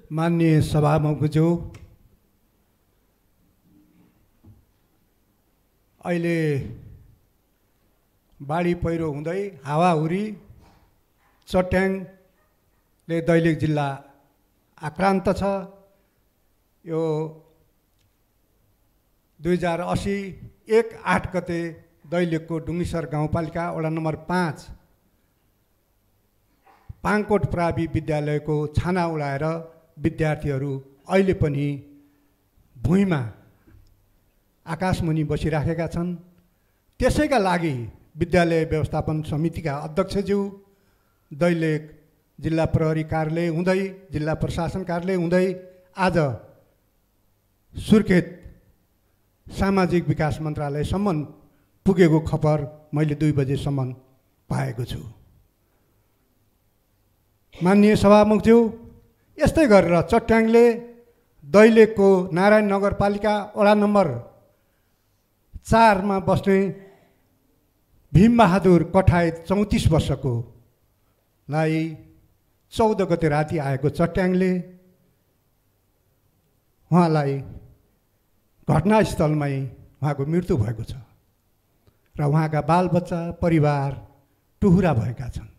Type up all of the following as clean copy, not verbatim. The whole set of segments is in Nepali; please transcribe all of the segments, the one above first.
माननीय सभामुखज्यू, अहिले बाढी पहिरो हुँदै हावाहुरी चट्याङले दैलेख जिल्ला आक्रान्त छ। यो 2080 1/8 गते दैलेखको डुङ्गिसर गाउँपालिका वडा नम्बर 5 पाङकोट प्रावि विद्यालयको छाना उडाएर विद्यार्थीहरू अहिले पनि भुइँमा आकाशमुनि बसिराखेका छन्। त्यसैका लागि विद्यालय व्यवस्थापन समितिका अध्यक्षज्यू, दैलेख जिल्ला प्रहरी कार्यालय हुँदै जिल्ला प्रशासन कार्यालय हुँदै आज सुर्खेत सामाजिक विकास मन्त्रालयसम्म पुगेको खबर मैले 2 बजेसम्म पाएको छु। माननीय सभामुखज्यू, यस्तै गरेर चट्याङले दैलेखको नारायण नगरपालिका वडा नम्बर 4 मा बस्ने भीमबहादुर कठायत 34 वर्षको लाई 14 गते राति आएको चट्याङले उहाँलाई घटनास्थलमै उहाँको मृत्यु भएको छ र उहाँका बालबच्चा परिवार टुहुरा भएका छन्।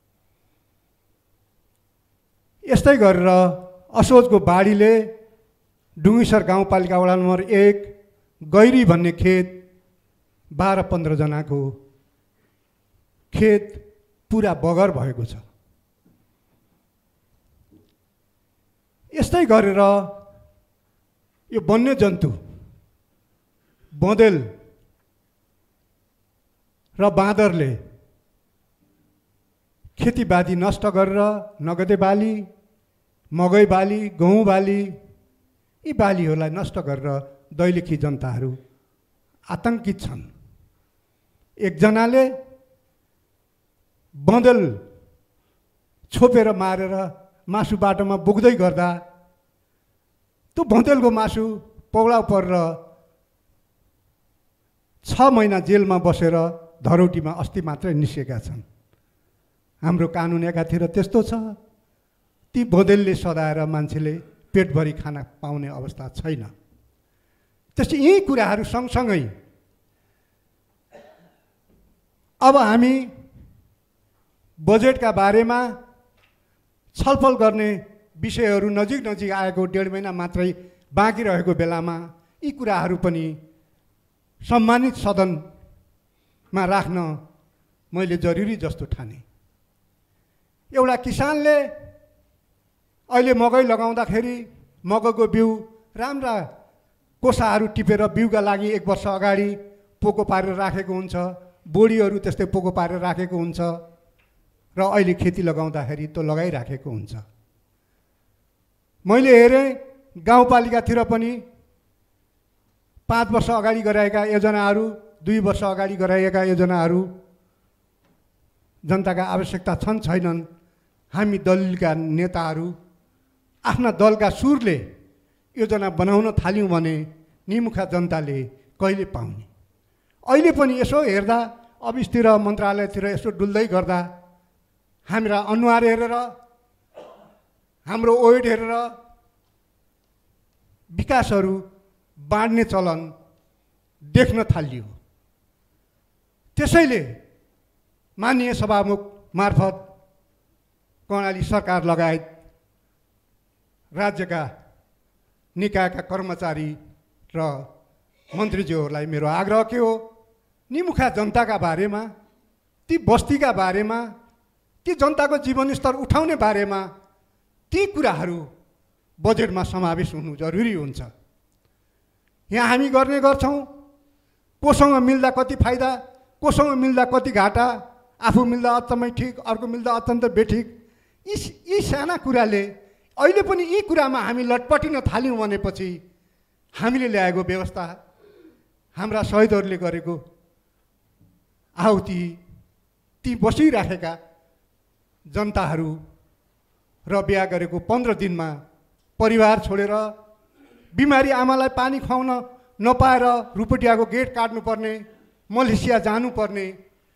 यस्तै गरेर असोजको बाढीले डुङ्गिसर गाउँपालिका वडा नम्बर 1 गैरी भन्ने खेत 12-15 जनाको खेत पुरा बगर भएको छ। यस्तै गरेर यो वन्यजन्तु बँदेल र बाँदरले खेतीबाली नष्ट गरेर नगदे बाली, मकै बाली, गहुँ बाली, यी बालीहरूलाई नष्ट गरेर दैलेखी जनताहरू आतंकित छन्। एकजनाले बँदेल छोपेर मारेर मासु बाटोमा बोक्दै गर्दा त्यो बँदेलको मासु पौडा परेर 6 महिना जेलमा बसेर धरौटीमा अस्ति मात्रै निस्केका छन्। हाम्रो कानुन एकातिर त्यस्तो छ, ती बँदेलले सदाएर मान्छेले पेटभरि खाना पाउने अवस्था छैन। त्यसै यी कुराहरू सँगसँगै अब हामी बजेटका बारेमा छलफल गर्ने विषयहरू नजिक आएको 1.5 महिना मात्रै बाँकी रहेको बेलामा यी कुराहरू पनि सम्मानित सदनमा राख्न मैले जरुरी जस्तो ठाने। एउटा किसानले अहिले मकै लगाउँदाखेरि मकैको बिउ राम्रा कोसाहरू टिपेर बिउका लागि 1 वर्ष अगाडि पोको पारेर राखेको हुन्छ, बोडीहरू त्यस्तै पोको पारेर राखेको हुन्छ र अहिले खेती लगाउँदाखेरि त्यो लगाइराखेको हुन्छ। मैले हेरेँ गाउँपालिकातिर पनि 5 वर्ष अगाडि गराएका योजनाहरू, 2 वर्ष अगाडि गराएका योजनाहरू जनताका आवश्यकता छन् छैनन्, हामी दलका नेताहरू आफ्ना दलका सुरले योजना बनाउन थाल्यौँ भने निमुखा जनताले कहिले पाउने। अहिले पनि यसो हेर्दा अफिसतिर मन्त्रालयतिर यसो डुल्दै गर्दा हाम्रा अनुहार हेरेर, हाम्रो ओइड हेरेर विकासहरू बाँड्ने चलन देख्न थालियो। त्यसैले माननीय सभामुख मार्फत कर्णाली सरकार लगायत राज्यका निकायका कर्मचारी र मन्त्रीज्यूहरूलाई मेरो आग्रह के हो, निमुखा जनताका बारेमा, ती बस्तीका बारेमा, ती जनताको जीवनस्तर उठाउने बारेमा ती कुराहरू बजेटमा समावेश हुनु जरुरी हुन्छ। यहाँ हामी गर्ने गर्छौँ, कोसँग मिल्दा कति फाइदा, कोसँग मिल्दा कति घाटा, आफू मिल्दा अचम्मै ठिक, अर्को मिल्दा अत्यन्त बेठिक, यी साना कुराले अहिले पनि यी कुरामा हामी लटपटिन थाल्यौँ भनेपछि हामीले ल्याएको व्यवस्था, हाम्रा शहीदहरूले गरेको आहुति, ती बसिराखेका जनताहरू र बिहा गरेको 15 दिनमा परिवार छोडेर बिमारी आमालाई पानी खुवाउन नपाएर रुपटियाको गेट काट्नुपर्ने, मलेसिया जानुपर्ने,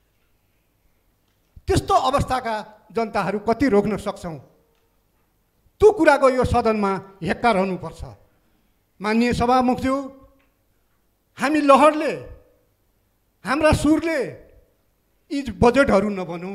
त्यस्तो अवस्थाका जनताहरू कति रोक्न सक्छौँ? त्यो कुराको यो सदनमा हेक्का रहनुपर्छ। माननीय सभामुखज्यू, हामी लहरले, हाम्रा सुरले यी बजेटहरू नबनाउँ।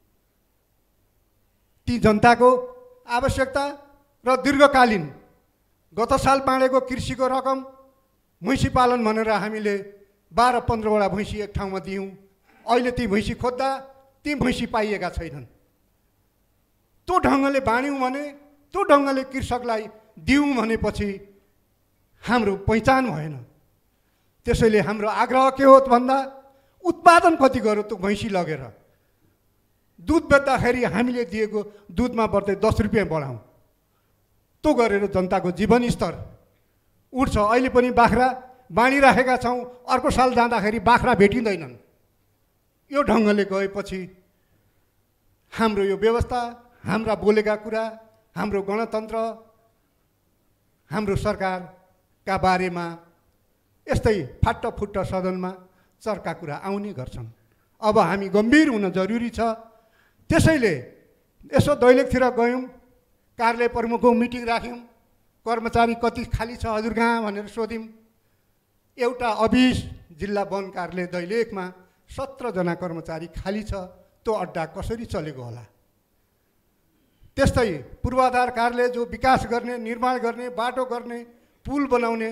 ती जनताको आवश्यकता र दीर्घकालीन गत साल बाँडेको कृषिको रकम भैँसी पालन भनेर हामीले 12-15वटा भैँसी एक ठाउँमा दियौँ। अहिले ती भैँसी खोज्दा ती भैँसी पाइएका छैनन्। त्यो ढङ्गले बाँड्यौँ भने, त्यो ढङ्गले कृषकलाई दियौँ भनेपछि हाम्रो पहिचान भएन। त्यसैले हाम्रो आग्रह के हो भन्दा उत्पादन कति गर्यो त्यो भैँसी लगेर दुध बेच्दाखेरि हामीले दिएको दुधमा बढ्दै 10 रुपियाँ बढाउँ। त्यो गरेर जनताको जीवनस्तर उठ्छ। अहिले पनि बाख्रा बाँडिराखेका छौँ, अर्को साल जाँदाखेरि बाख्रा भेटिँदैनन्। यो ढङ्गले गएपछि हाम्रो यो व्यवस्था, हाम्रा बोलेका कुरा, हाम्रो गणतन्त्र, हाम्रो सरकारका बारेमा यस्तै फाट्टफुट्ट सदनमा चर्का कुरा आउने गर्छन्। अब हामी गम्भीर हुन जरुरी छ। त्यसैले यसो दैलेखतिर गयौँ, कार्यालय प्रमुखको मिटिङ राख्यौँ, कर्मचारी कति खाली छ हजुरगाँ भनेर सोध्यौँ। एउटा अबिस जिल्ला वन कार्यालय दैलेखमा 17 जना कर्मचारी खाली छ। त्यो अड्डा कसरी चलेको होला? त्यस्तै पूर्वाधार कार्यालय जो विकास गर्ने, निर्माण गर्ने, बाटो गर्ने, पुल बनाउने,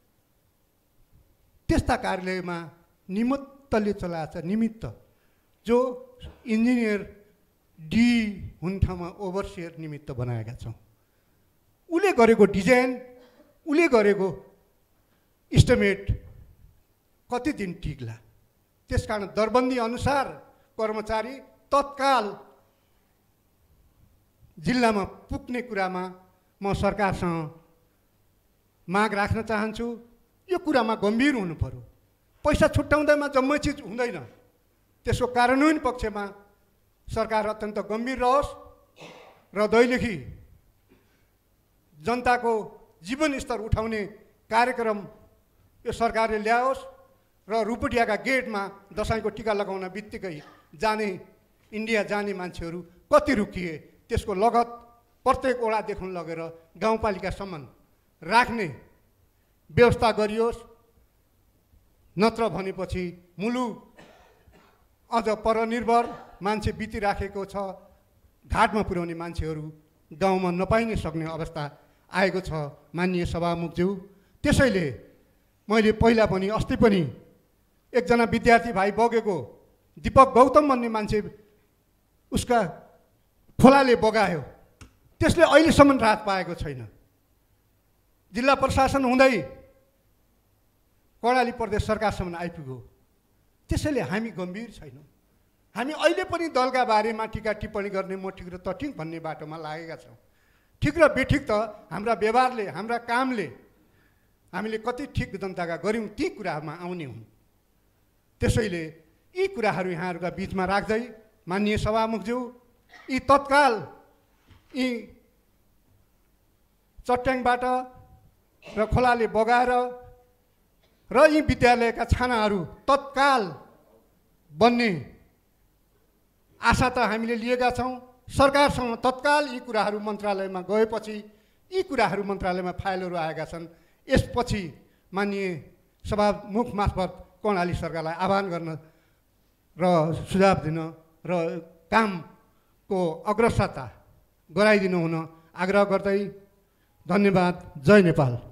त्यस्ता कार्यालयमा निमित्तले चलाएको छ। निमित्त जो इन्जिनियर डी हुने ठाउँमा ओभरसियर निमित्त बनाएका छौँ। उसले गरेको डिजाइन, उसले गरेको इस्टिमेट कति दिन टिक्ला? त्यसकारण दरबन्दी अनुसार कर्मचारी तत्काल जिल्लामा पुग्ने कुरामा म सरकारसँग माग राख्न चाहन्छु। यो कुरामा गम्भीर हुनु पर्यो। पैसा छुट्याउँदैमा जम्मै चिज हुँदैन। त्यसको कार्यान्वयन पक्षमा सरकार अत्यन्त गम्भीर रहोस् र दैलेखी जनताको जीवनस्तर उठाउने कार्यक्रम यो सरकारले ल्याओस् र रूपडियाका गेटमा दसैँको टिका लगाउन बित्तिकै जाने, इन्डिया जाने मान्छेहरू कति रुकिए, त्यसको लगत प्रत्येक वडादेखि लगेर गाउँपालिकासम्म राख्ने व्यवस्था गरियोस्। नत्र भनेपछि मुलुक अझ परनिर्भर मान्छे बितिराखेको छ। घाटमा पुर्याउने मान्छेहरू गाउँमा नपाइने सक्ने अवस्था आएको छ माननीय सभामुखज्यू। त्यसैले मैले पहिला पनि अस्ति पनि एकजना विद्यार्थी भाइ बगेको दीपक गौतम भन्ने मान्छे उसका खोलाले बगायो, त्यसले अहिलेसम्म राहत पाएको छैन। जिल्ला प्रशासन हुँदै कर्णाली प्रदेश सरकारसम्म आइपुग्यो। त्यसैले हामी गम्भीर छैनौँ। हामी अहिले पनि दलका बारेमा टिका टिप्पणी गर्ने म ठिक र तठिक भन्ने बाटोमा लागेका छौँ। ठिक र बेठिक त हाम्रा व्यवहारले, हाम्रा कामले हामीले कति ठिक जनताका गऱ्यौँ ती कुरामा आउने हुन्। त्यसैले यी कुराहरू यहाँहरूका बिचमा राख्दै माननीय सभामुखज्यू, यी तत्काल यी चट्याङबाट र खोलाले बगाएर र यी विद्यालयका छानाहरू तत्काल बन्ने आशा त हामीले लिएका छौँ। सरकारसँग तत्काल यी कुराहरू मन्त्रालयमा गएपछि यी कुराहरू मन्त्रालयमा फाइलहरू आएका छन्। यसपछि माननीय सभामुख मार्फत कर्णाली सरकारलाई आह्वान गर्न र सुझाव दिन र कामको अग्रसरता गराइदिनु हुन आग्रह गर्दै धन्यवाद। जय नेपाल।